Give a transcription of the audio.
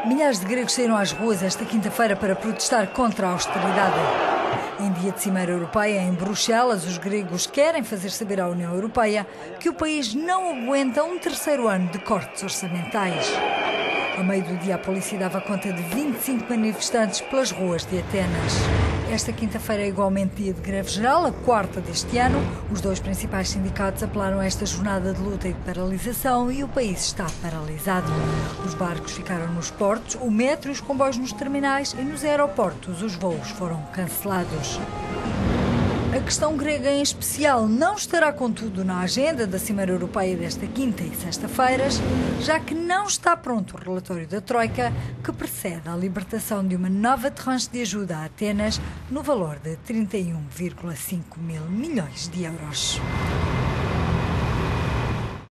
Milhares de gregos saíram às ruas esta quinta-feira para protestar contra a austeridade. Em dia de Cimeira Europeia, em Bruxelas, os gregos querem fazer saber à União Europeia que o país não aguenta um terceiro ano de cortes orçamentais. Ao meio do dia, a polícia dava conta de 25 manifestantes pelas ruas de Atenas. Esta quinta-feira é igualmente dia de greve geral, a quarta deste ano. Os dois principais sindicatos apelaram a esta jornada de luta e de paralisação e o país está paralisado. Os barcos ficaram nos portos, o metro e os comboios nos terminais e nos aeroportos os voos foram cancelados. A questão grega em especial não estará, contudo, na agenda da Cimeira Europeia desta quinta e sexta-feiras, já que não está pronto o relatório da Troika que precede a libertação de uma nova tranche de ajuda a Atenas no valor de 31,5 mil milhões de euros.